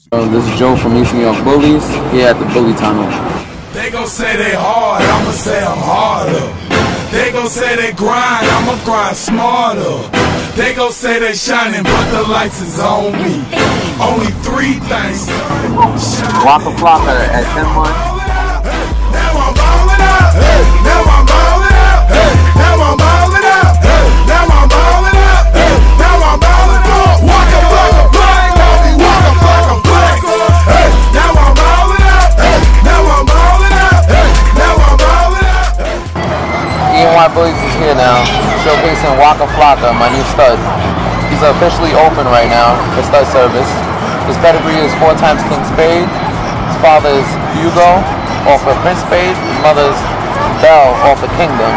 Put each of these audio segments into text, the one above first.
This is Joe from East New York Bullies, here at the Bully Tunnel. They gon' say they hard, I'ma say I'm harder. They gon' say they grind, I'ma grind smarter. They gon' say they shining, but the lights is on me. Only three things. Waka Flocka at 10 months. Now I'm ballin' out. Now I'm ballin' out. Now I'm ballin' out. Now I'm ballin' out. Now I'm ballin' out. Waka Flocka flag, call me Waka Flocka flag. Now I'm ballin' out. Now I'm ballin' out. Now I'm ballin' out. E.N.Y Bullies is here now, showcasing Waka Flocka, my new stud. He's officially open right now for stud service. His pedigree is 4 times King Spade. His father is Hugo, off of Prince Spade. His mother's Belle, off of Kingdom.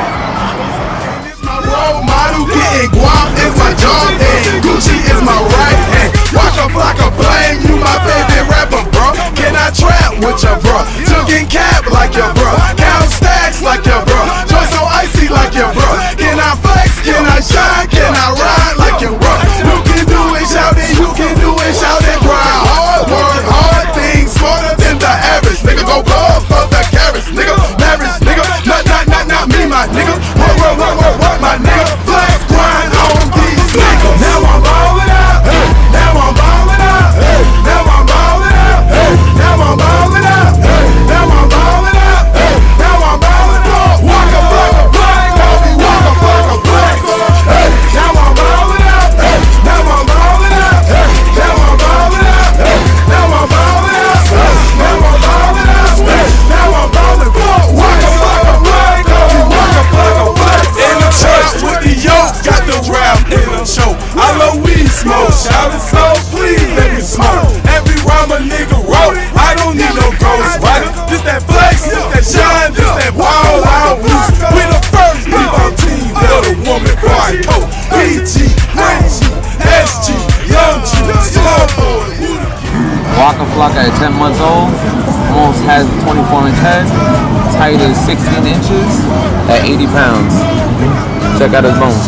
My role model, getting guap is my job, and Gucci is my right hand. Waka Flocka blame, you my favorite rapper, bro. Can I trap with your bro? Jugging cap like your bro. Count stacks like your bro. Joy so icy like your bro. Can I flex? Can I shine? Can I ride like your bro? You can do it, shout it. You can do it, shout it. Grind hard, work hard, things smarter than the average. Nigga go blow up for the carrots, nigga. Marriage, nigga. Not me, my nigga. Work, my nigga. Flex, grind on these niggas. Now I'm ballin' out. Now I'm ballin' out. Now I'm ballin' out. Now I'm ballin' out. Now I'm ballin' out. Now I'm ballin' out. Waka Flocka flag, call me Waka Flocka flag. Now I'm ballin' out. Now I'm ballin' out. Now I'm ballin' out. Now I'm ballin' out. Now I'm ballin' out. Now I'm ballin' out. Waka Flocka flag, call me Waka Flocka flag. In the church with the yoke, got the rap in the show. I love weed smoke, shout it so please let me smoke. Every rhyme a nigga wrote, I don't need no ghost rider. This that flex, this that shine, this that wild out loose. We the first people team for the woman fire coat. PG, Reggie, SG, Young G, Slow Boy. Waka Flocka at 10 months old, almost has a 24-inch head. His height is 16 inches at 80 pounds. Check out his bones.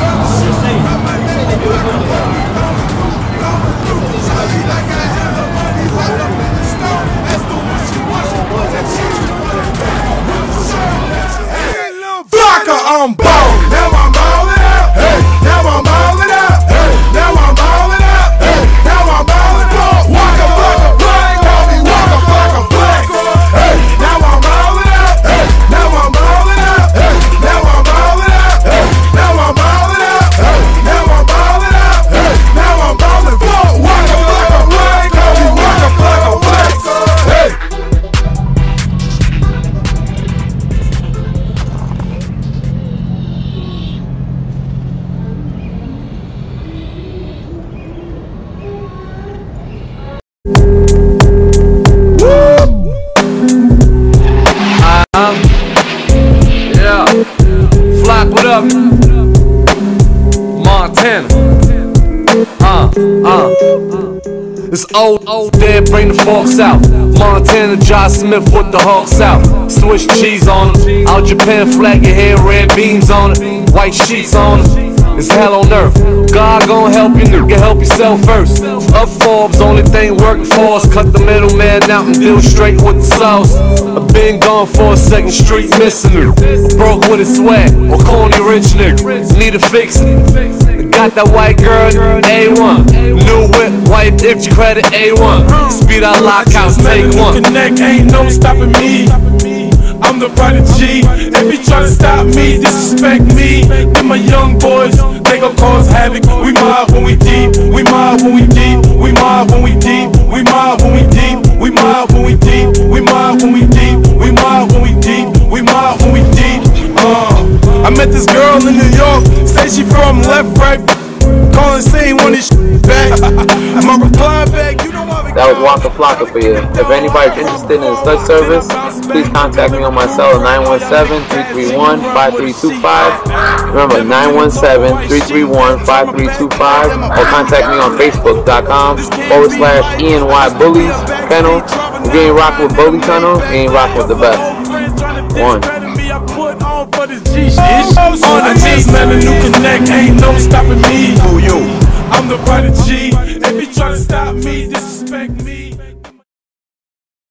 Flocka, I'm ballin'. Now I'm ballin' out. Now I'm ballin' out. Now I'm ballin' out. Now I'm ballin' out. Waka Flocka flag, call me Waka Flocka flag. Now I'm ballin' out. Now I'm ballin' out. Now I'm ballin' out. Now I'm ballin' out. Now I'm ballin' out. Now I'm ballin' out. Waka Flocka flag, call me Waka Flocka flag. Yeah, Flock, what up? Montana. It's old dead, bring the forks out. Montana, John Smith with the Hawks out. Swiss cheese on them. Out Japan flag, your hair, red beans on it. White sheets on them. It's hell on earth. God gon' help you, nigga, help yourself first. Up Forbes, only thing working for us. Cut the middleman out and deal straight with the sauce. I've been gone for a second, street missing it. Broke with a swag, or corny rich nigga. Need a fix it. Got that white girl, A1. New whip, white dip, your credit A1. Speed out, lockouts, take one. Connect, ain't no stopping me. I'm the prodigy. If you try to stop me, disrespect me, then my young boys, they gon' cause havoc. We mob when we deep. We mob when we deep. We mob when we deep. We mob when we deep. We mob when we deep. We mob when we deep. We mob when we deep. We mob when we deep. I met this girl in New York. Say she from left, right. Calling, saying want this back. My reply back, you know why. That was Waka Flocka for you. If anybody's interested in stud service, please contact me on my cell at 917-331-5325. Remember, 917-331-5325. Or contact me on Facebook.com/E.N.Y Bullies. Kennel. If you ain't rocking with Bully Tunnel, you ain't rocking with the best. One. I just met a new connect, ain't no stopping me. I'm the prodigy. If you try to stop me, disrespect me.